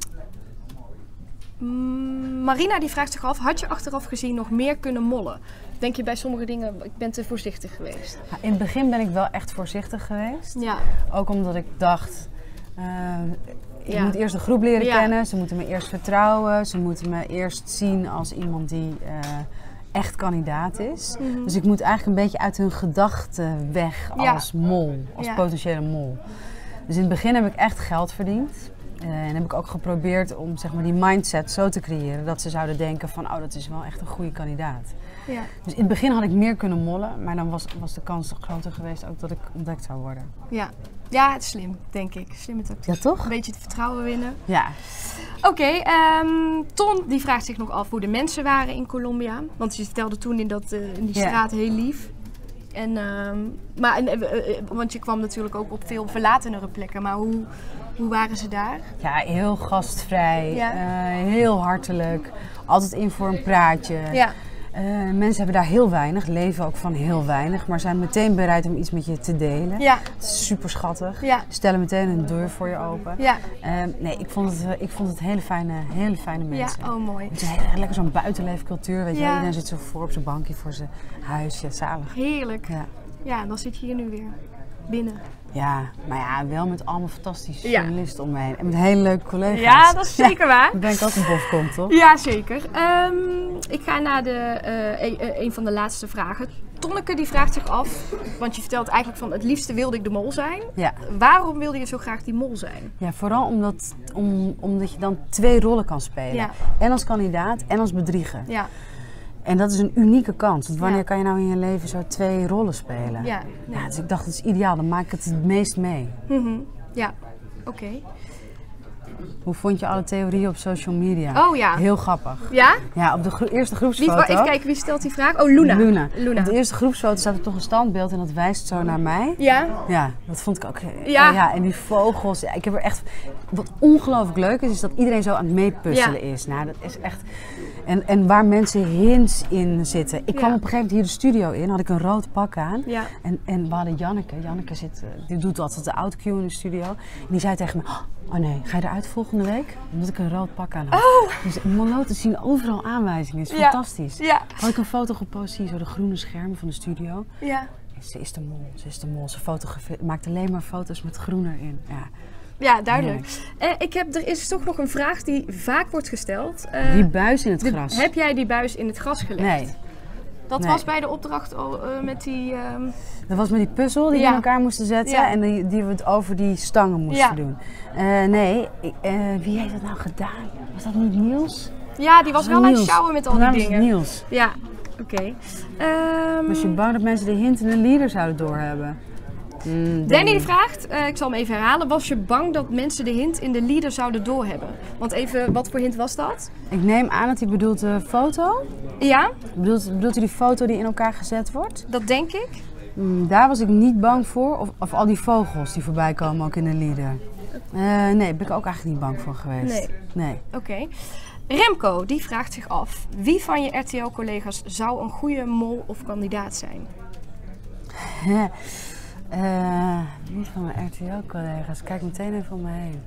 Marina die vraagt zich af, had je achteraf gezien nog meer kunnen mollen? Denk je bij sommige dingen, ik ben te voorzichtig geweest? Ja, in het begin ben ik wel echt voorzichtig geweest. Ja. Ook omdat ik dacht, uh, ik ja. moet eerst de groep leren ja. kennen. Ze moeten me eerst vertrouwen. Ze moeten me eerst zien als iemand die uh, echt kandidaat is. Mm-hmm. Dus ik moet eigenlijk een beetje uit hun gedachten weg als ja. mol, als ja. potentiële mol. Dus in het begin heb ik echt geld verdiend. Uh, en heb ik ook geprobeerd om zeg maar, die mindset zo te creëren dat ze zouden denken van, oh, dat is wel echt een goede kandidaat. Ja. Dus in het begin had ik meer kunnen mollen, maar dan was, was de kans groter geweest ook dat ik ontdekt zou worden. Ja, ja, het is slim, denk ik. Slimme tactiek. Ja, toch? Een beetje het vertrouwen winnen. Ja. Oké, okay, um, Ton die vraagt zich nog af hoe de mensen waren in Colombia. Want je vertelde toen in, dat, uh, in die straat ja. heel lief. En, um, maar, en, uh, uh, want je kwam natuurlijk ook op veel verlatenere plekken, maar hoe, hoe waren ze daar? Ja, heel gastvrij, ja. uh, heel hartelijk, altijd in voor een praatje. Ja. Uh, mensen hebben daar heel weinig, leven ook van heel weinig, maar zijn meteen bereid om iets met je te delen. Ja. Het is super schattig. Ja. Stellen meteen een deur voor je open. Ja. Uh, nee, ik vond, het, ik vond het hele fijne, hele fijne mensen. Ja, oh mooi. Het is heel, lekker zo'n buitenleefcultuur, weet je ja. Iedereen zit zo voor op zijn bankje voor zijn huisje, zalig. Heerlijk. Ja. Ja, en dan zit je hier nu weer binnen. Ja, maar ja, wel met allemaal fantastische journalisten ja. om me heen. En met hele leuke collega's. Ja, dat is zeker ja, waar. Ik denk ook een bof komt, toch? Ja, zeker. Um, ik ga naar de, uh, een, een van de laatste vragen. Tonneke die vraagt zich af, want je vertelt eigenlijk van het liefste wilde ik de mol zijn. Ja. Waarom wilde je zo graag die mol zijn? Ja, vooral omdat, om, omdat je dan twee rollen kan spelen. Ja. En als kandidaat en als bedrieger. Ja. En dat is een unieke kans. Want wanneer ja. kan je nou in je leven zo twee rollen spelen? Ja, nee. ja, dus ik dacht, dat is ideaal. Dan maak ik het het meest mee. Mm-hmm. Ja, oké. Okay. Hoe vond je alle theorieën op social media? Oh ja. Heel grappig. Ja? Ja, op de gro- eerste groepsfoto. Wie, even kijken, wie stelt die vraag? Oh, Luna. Luna. Luna. Op de eerste groepsfoto staat er toch een standbeeld en dat wijst zo naar mij. Ja? Ja, dat vond ik ook. Ja. ja en die vogels. Ja, ik heb er echt... Wat ongelooflijk leuk is, is dat iedereen zo aan het meepuzzelen ja. is. Nou, dat is echt... En, en waar mensen hints in zitten. Ik kwam ja. op een gegeven moment hier de studio in, had ik een rood pak aan. Ja. En, en we hadden Janneke. Janneke zit, die doet altijd de autocue in de studio. En die zei tegen me, oh nee, ga je eruit volgende week? Omdat ik een rood pak aan had. Oh. Dus Moloten zien overal aanwijzingen. Het is ja. fantastisch. Ja. Had ik een foto gepost, hier zo de groene schermen van de studio. Ja. Ze is de mol, ze is de mol. Ze fotografe- maakt alleen maar foto's met groen erin. Ja. Ja, duidelijk. Uh, ik heb, er is toch nog een vraag die vaak wordt gesteld. Uh, die buis in het de, gras. Heb jij die buis in het gras gelegd? Nee. Dat nee. was bij de opdracht uh, met die... Um... Dat was met die puzzel die ja. we in elkaar moesten zetten ja. en die, die we het over die stangen moesten ja. doen. Uh, nee, ik, uh, wie heeft dat nou gedaan? Was dat niet Niels? Ja, die was wel Niels. aan het sjouwen met al die dingen. Niels. Ja, oké. Okay. Um... Was je bang dat mensen de hint en de leader zouden doorhebben? Mm, Danny die vraagt, uh, ik zal hem even herhalen, was je bang dat mensen de hint in de leader zouden doorhebben? Want even, wat voor hint was dat? Ik neem aan dat hij bedoelt de foto. Ja? Bedoelt, bedoelt hij die foto die in elkaar gezet wordt? Dat denk ik. Mm, daar was ik niet bang voor. Of, of al die vogels die voorbij komen ook in de leader. Uh, nee, daar ben ik ook eigenlijk niet bang voor geweest. Nee. nee. Oké. Okay. Remco, die vraagt zich af, wie van je R T L-collega's zou een goede mol of kandidaat zijn? Uh, wie van mijn R T L-collega's? Kijk meteen even om me heen.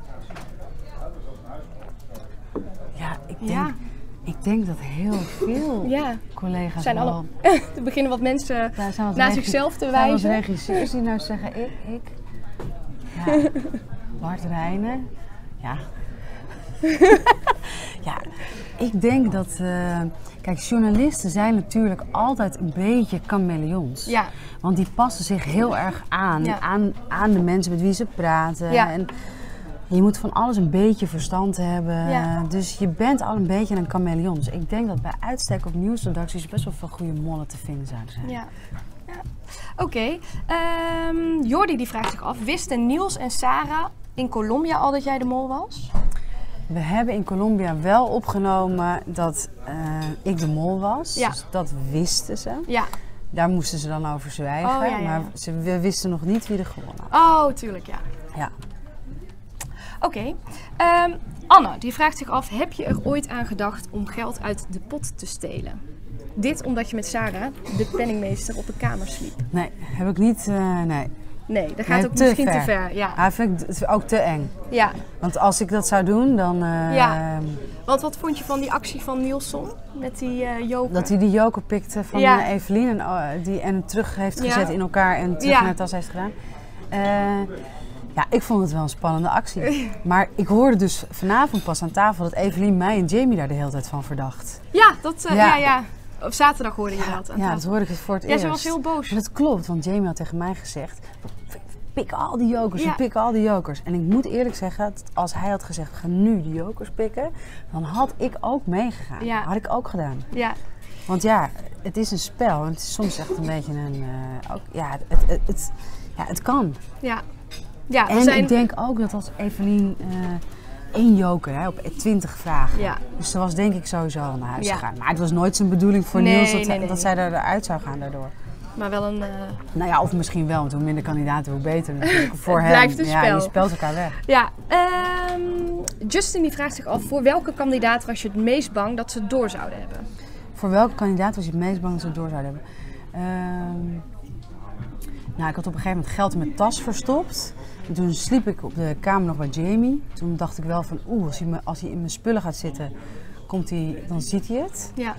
Ja, ik denk, ja. ik denk dat heel veel ja. collega's zijn wel... Alle, er beginnen wat mensen naar regi- zichzelf te wijzen. Zijn regisseurs die nou zeggen, ik, ik. Ja, Bart Rijnen. Ja. ja, ik denk dat... Uh, Kijk, journalisten zijn natuurlijk altijd een beetje chameleons. Ja. Want die passen zich heel erg aan, ja. aan, aan de mensen met wie ze praten. Ja. En je moet van alles een beetje verstand hebben. Ja. Dus je bent al een beetje een chameleon. Dus ik denk dat bij uitstek op nieuwsredacties best wel veel goede mollen te vinden zouden zijn. Ja. Ja. Oké. Okay. Um, Jordi die vraagt zich af, wisten Niels en Sarah in Colombia al dat jij de mol was? We hebben in Colombia wel opgenomen dat uh, ik de mol was. Ja. Dus dat wisten ze. Ja. Daar moesten ze dan over zwijgen. Oh, ja, ja, ja. Maar ze, we wisten nog niet wie er gewonnen had. Oh, tuurlijk, ja. Ja. Oké. Okay. Um, Anne, die vraagt zich af, heb je er ooit aan gedacht om geld uit de pot te stelen? Dit omdat je met Sarah, de penningmeester, op de kamer sliep. Nee, heb ik niet, uh, nee. Nee, dat gaat nee, ook te misschien ver. te ver. Ja. Ja, vind ik het ook te eng. Ja. Want als ik dat zou doen, dan... Uh, ja. Want wat vond je van die actie van Nielsen met die uh, joker? Dat hij die joker pikte van ja. uh, Evelien en, uh, die, en terug heeft gezet ja. in elkaar en terug ja. naar de tas heeft gedaan. Uh, ja, ik vond het wel een spannende actie. Maar ik hoorde dus vanavond pas aan tafel dat Evelien mij en Jamie daar de hele tijd van verdacht. Ja, dat, uh, ja. ja, ja. Op zaterdag hoorde je dat. Ja, dat hoorde ik voor het ja, eerst. Ja, ze was heel boos. Maar dat klopt, want Jamie had tegen mij gezegd, pik al die jokers, ja. pik al die jokers. En ik moet eerlijk zeggen, dat als hij had gezegd, we gaan nu die jokers pikken, dan had ik ook meegegaan. Ja. Had ik ook gedaan. Ja. Want ja, het is een spel en het is soms echt een beetje een, uh, ook, ja, het, het, het, ja, het kan. Ja. Ja, en zijn... ik denk ook dat als Evelien uh, één joker hè, op twintig vragen. Ja. Dus ze was denk ik sowieso al naar huis ja. gegaan. Maar het was nooit zijn bedoeling voor nee, Niels dat, nee, nee, dat zij eruit zou gaan daardoor. Maar wel een... Uh... Nou ja, of misschien wel, want hoe minder kandidaten, hoe beter natuurlijk. Voor het hem. blijft een ja, spel. je speelt elkaar weg. Ja, um, Justin die vraagt zich af, voor welke kandidaat was je het meest bang dat ze door zouden hebben? Voor welke kandidaat was je het meest bang dat ze door zouden hebben? Um, nou, ik had op een gegeven moment geld in mijn tas verstopt. En toen sliep ik op de kamer nog bij Jamie. Toen dacht ik wel van, oeh, als hij, me, als hij in mijn spullen gaat zitten, komt hij, dan ziet hij het. Ja.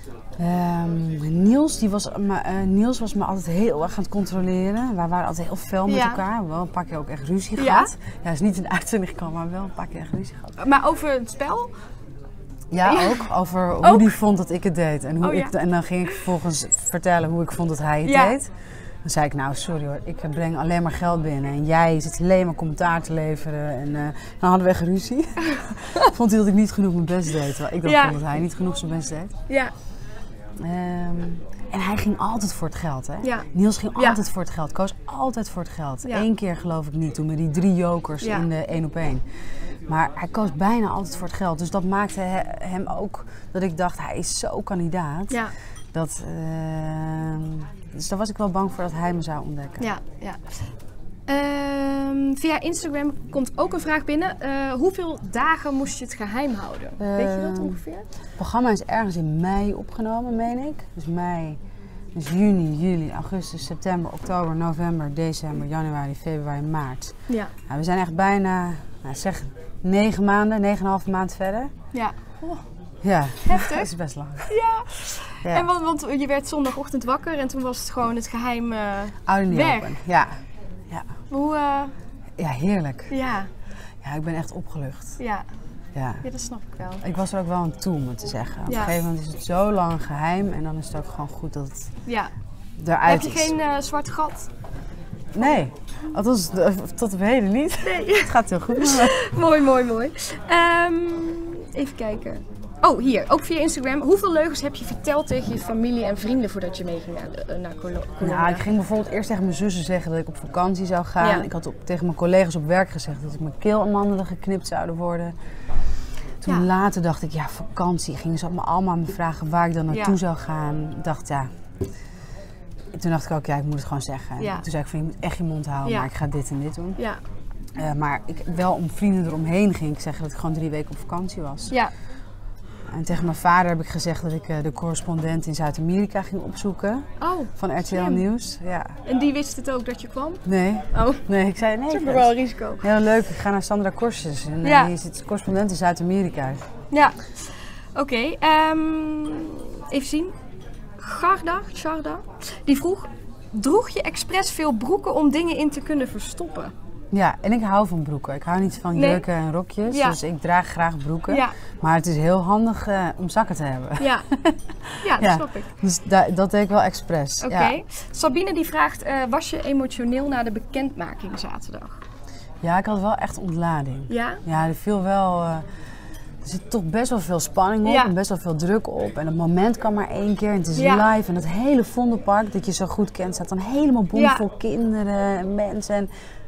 Um, Niels, die was, uh, Niels was me altijd heel erg aan het controleren. We waren altijd heel fel met ja. elkaar. Wel een paar keer ook echt ruzie ja. gehad. Ja, is niet in de uitzending gekomen, maar wel een paar keer echt ruzie gehad. Maar over het spel? Ja, ja. ook. Over ook? hoe die vond dat ik het deed. En, hoe oh, ja. ik, en dan ging ik vervolgens vertellen hoe ik vond dat hij het ja. deed. Dan zei ik, nou sorry hoor, ik breng alleen maar geld binnen. En jij zit alleen maar commentaar te leveren. En uh, dan hadden we echt ruzie. Vond hij dat ik niet genoeg mijn best deed. Terwijl ik dacht ja. dat hij niet genoeg zijn best deed. Ja. Um, en hij ging altijd voor het geld, hè? Ja. Niels ging ja. altijd voor het geld. Koos altijd voor het geld. Ja. Eén keer geloof ik niet, toen met die drie jokers ja. in de één op één. Maar hij koos bijna altijd voor het geld. Dus dat maakte he hem ook dat ik dacht, hij is zo kandidaat. Ja. Dat, uh, dus daar was ik wel bang voor dat hij me zou ontdekken. Ja, ja. Um, via Instagram komt ook een vraag binnen. Uh, hoeveel dagen moest je het geheim houden? Uh, Weet je dat ongeveer? Het programma is ergens in mei opgenomen, meen ik. Dus mei, dus juni, juli, augustus, september, oktober, november, december, januari, februari, maart. Ja. Nou, we zijn echt bijna, nou, zeg, negen maanden, negen en een half maand verder. Ja. Oh. Ja, heftig. Dat is best lang. Ja. ja. En want, want je werd zondagochtend wakker en toen was het gewoon het geheim uh, Oude niet weg. Open. Ja. ja. Hoe? Uh... Ja, heerlijk. Ja. Ja, ik ben echt opgelucht. Ja. Ja. ja, dat snap ik wel. Ik was er ook wel aan toe, om het te zeggen. Op ja. een gegeven moment is het zo lang geheim en dan is het ook gewoon goed dat het ja. eruit is. Heb je is. geen uh, zwart gat? Nee, althans tot op heden niet. Nee. Het gaat heel goed met me. Mooi, mooi, mooi. Um, even kijken. Oh, hier, ook via Instagram. Hoeveel leugens heb je verteld tegen je familie en vrienden voordat je meeging naar, naar Colombia? Nou, ik ging bijvoorbeeld eerst tegen mijn zussen zeggen dat ik op vakantie zou gaan. Ja. Ik had op, tegen mijn collega's op werk gezegd dat ik mijn keelamandelen geknipt zouden worden. Toen ja. later dacht ik, ja, vakantie. Gingen ze me allemaal me vragen waar ik dan naartoe ja. zou gaan. Ik dacht, ja... Toen dacht ik ook, ja, ik moet het gewoon zeggen. Ja. Toen zei ik van, je moet echt je mond houden, ja. maar ik ga dit en dit doen. Ja. Uh, maar ik, wel om vrienden eromheen ging ik zeggen dat ik gewoon drie weken op vakantie was. Ja. En tegen mijn vader heb ik gezegd dat ik uh, de correspondent in Zuid-Amerika ging opzoeken. Oh, van R T L slim. Nieuws. Ja. En die wist het ook dat je kwam? Nee. Oh. Nee, ik zei nee. Dat is toch wel een risico. Heel leuk, ik ga naar Sandra Korses. En uh, ja. die is correspondent in Zuid-Amerika. Ja. Oké, okay, um, even zien. Garda, Garda, die vroeg, droeg je expres veel broeken om dingen in te kunnen verstoppen? Ja, en ik hou van broeken. Ik hou niet van jurken nee. en rokjes, ja. dus ik draag graag broeken. Ja. Maar het is heel handig uh, om zakken te hebben. Ja, ja dat ja. snap ik. Dus da dat deed ik wel expres. Oké. Okay. Ja. Sabine die vraagt, uh, was je emotioneel na de bekendmaking zaterdag? Ja, ik had wel echt ontlading. Ja? Ja, er viel wel... Uh, er zit toch best wel veel spanning op ja. en best wel veel druk op. En het moment kan maar één keer en het is ja. live. En het hele Vondelpark dat je zo goed kent staat dan helemaal bomvol ja. kinderen en mensen. En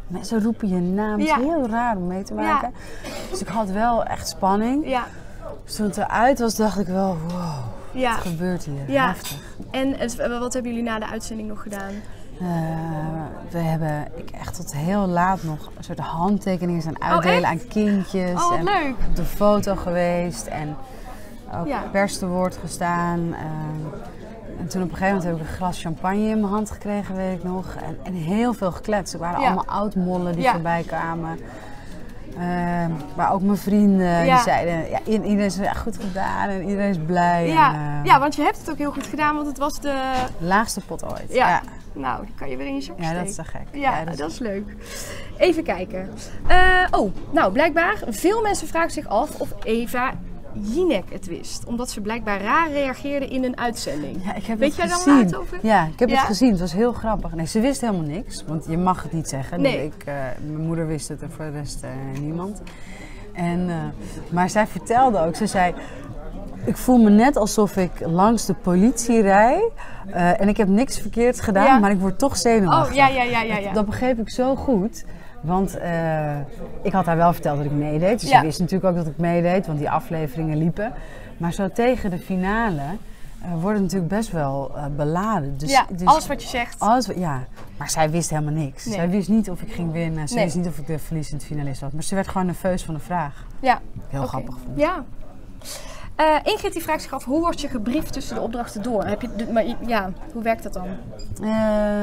Mensen roepen je naam. Het is Ja. heel raar om mee te maken. Dus ik had wel echt spanning. Ja. Dus toen het eruit was, dacht ik wel, wow, Ja. wat gebeurt hier? Ja. Heftig. En het- wat hebben jullie na de uitzending nog gedaan? Uh, we hebben ik echt tot heel laat nog een soort handtekeningen zijn uitdelen echt? aan kindjes. Oh, wat en leuk. op de foto geweest en ook Ja. pers te woord gestaan. Uh, en toen op een gegeven moment heb ik een glas champagne in mijn hand gekregen, weet ik nog. En, en heel veel gekletst. Er waren Ja. allemaal oud-mollen die Ja. voorbij kwamen. Uh, maar ook mijn vrienden Ja. die zeiden, ja, iedereen is ja, goed gedaan en iedereen is blij. Ja. En, uh, ja, want je hebt het ook heel goed gedaan, want het was de... laagste pot ooit. Ja. Ja, Nou, die kan je weer in je zak ja steken. dat is te gek. Ja, dat is leuk. Even kijken. Uh, oh, nou blijkbaar, veel mensen vragen zich af of Eva Jinek het wist. Omdat ze blijkbaar raar reageerde in een uitzending. Ja, ik heb Weet het jij daar gezien. wel uit over? Ja, ik heb Ja? het gezien. Het was heel grappig. Nee, ze wist helemaal niks. Want je mag het niet zeggen. Nee. Ik, uh, mijn moeder wist het en voor de rest uh, niemand. En, uh, maar zij vertelde ook, ze zei... Ik voel me net alsof ik langs de politie rij. Uh, en ik heb niks verkeerds gedaan, Ja. maar ik word toch zenuwachtig. Oh, ja, ja, ja, ja. ja. Dat, dat begreep ik zo goed. Want uh, ik had haar wel verteld dat ik meedeed. Dus Ja. ze wist natuurlijk ook dat ik meedeed, want die afleveringen liepen. Maar zo tegen de finale uh, wordt het natuurlijk best wel uh, beladen. Dus, ja, dus alles wat je zegt. alles, ja, maar zij wist helemaal niks. Nee. Zij wist niet of ik ging winnen. Ze Nee. wist niet of ik de verliezend finalist was. Maar ze werd gewoon nerveus van de vraag. Ja. Heel Oké. grappig vond. Ja. Uh, Ingrid die vraagt zich af, hoe word je gebriefd tussen de opdrachten door? Heb je, de- maar, ja, hoe werkt dat dan? Uh,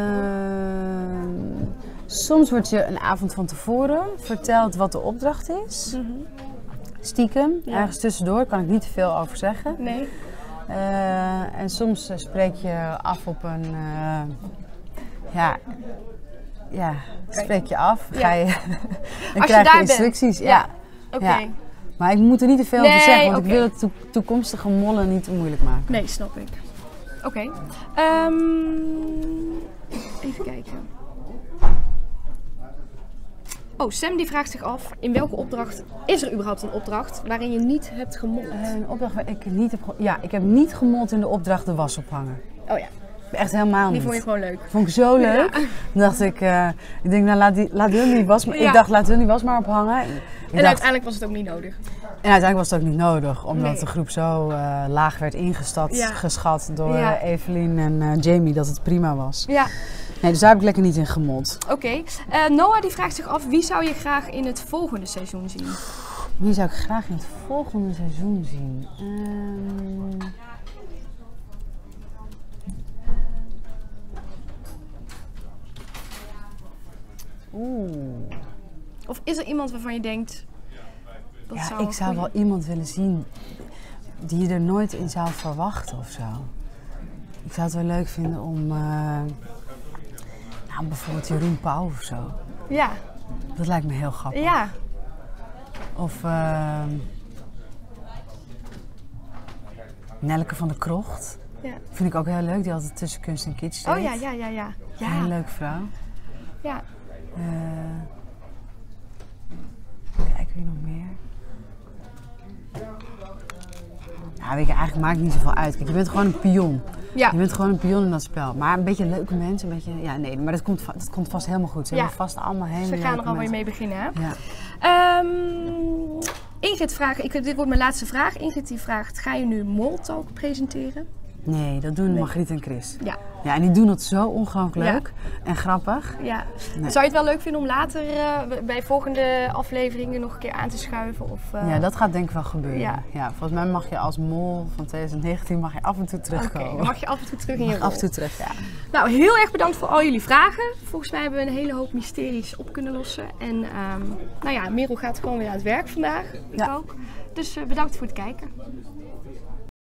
soms wordt je een avond van tevoren verteld wat de opdracht is. Mm-hmm. Stiekem, Ja. ergens tussendoor, kan ik niet te veel over zeggen. Nee? Uh, en soms uh, spreek je af op een... Uh, ja, ja, spreek je af. Ja. Ga je, dan Als je krijg daar je bent. instructies. Ja. Ja. Oké. Ja. Maar ik moet er niet te veel Nee, over zeggen, want oké. ik wil het to toekomstige mollen niet te moeilijk maken. Nee, snap ik. Oké. Okay. Um, even kijken. Oh, Sam die vraagt zich af, in welke opdracht, is er überhaupt een opdracht waarin je niet hebt gemold? Uh, een opdracht waar ik niet heb... Ja, ik heb niet gemold in de opdracht de was ophangen. Oh ja. Echt helemaal Die niet. vond je gewoon leuk? Vond ik zo leuk. Ja. Dan dacht ik, uh, ik denk, nou laat, die, laat hun die was maar... Ja. Ik dacht, laat hun die was maar ophangen. Ik en dacht, uiteindelijk was het ook niet nodig? En uiteindelijk was het ook niet nodig, omdat Nee. de groep zo uh, laag werd ingeschat Ja. geschat door Ja. uh, Evelien en uh, Jamie, dat het prima was. Ja. Nee, dus daar heb ik lekker niet in gemold. Oké. Okay. Uh, Noah die vraagt zich af, wie zou je graag in het volgende seizoen zien? Wie zou ik graag in het volgende seizoen zien? Um... Oeh. Of is er iemand waarvan je denkt... Dat ja, zou ik zou goeie... wel iemand willen zien die je er nooit in zou verwachten of zo. Ik zou het wel leuk vinden om... Uh, nou, bijvoorbeeld Jeroen Pauw of zo. Ja. Dat lijkt me heel grappig. Ja. Of uh, Nelleke van der Krocht. Ja. Vind ik ook heel leuk. Die altijd tussen kunst en kitsch deed. Oh ja, ja, ja, ja. ja. Een hele leuke vrouw. Ja. Uh, kijk, wie nog meer? Ja, weet je, eigenlijk maakt het niet zoveel uit. Kijk, je bent gewoon een pion. Ja. Je bent gewoon een pion in dat spel. Maar een beetje leuke mensen, een beetje... Ja, nee, maar dat komt, dat komt vast helemaal goed. Ze Ja. hebben vast allemaal hele Ze gaan er leuke alweer mensen. mee beginnen, hè? Ja. Um, Ingrid vraagt, ik, dit wordt mijn laatste vraag. Ingrid die vraagt, ga je nu Moltalk presenteren? Nee, dat doen Nee. Margriet en Chris. Ja. Ja, en die doen het zo ongelooflijk leuk en grappig. Ja. Nee. Zou je het wel leuk vinden om later uh, bij volgende afleveringen nog een keer aan te schuiven? Of, uh... Ja, dat gaat denk ik wel gebeuren. Ja. Ja, volgens mij mag je als mol van twintig negentien mag je af en toe terugkomen. Oké, dan mag je af en toe terug in je Mag rol. af en toe terug, ja. Nou, heel erg bedankt voor al jullie vragen. Volgens mij hebben we een hele hoop mysteries op kunnen lossen. En um, nou ja, Merel gaat gewoon weer aan het werk vandaag. Ik Ja. ook. Dus uh, bedankt voor het kijken.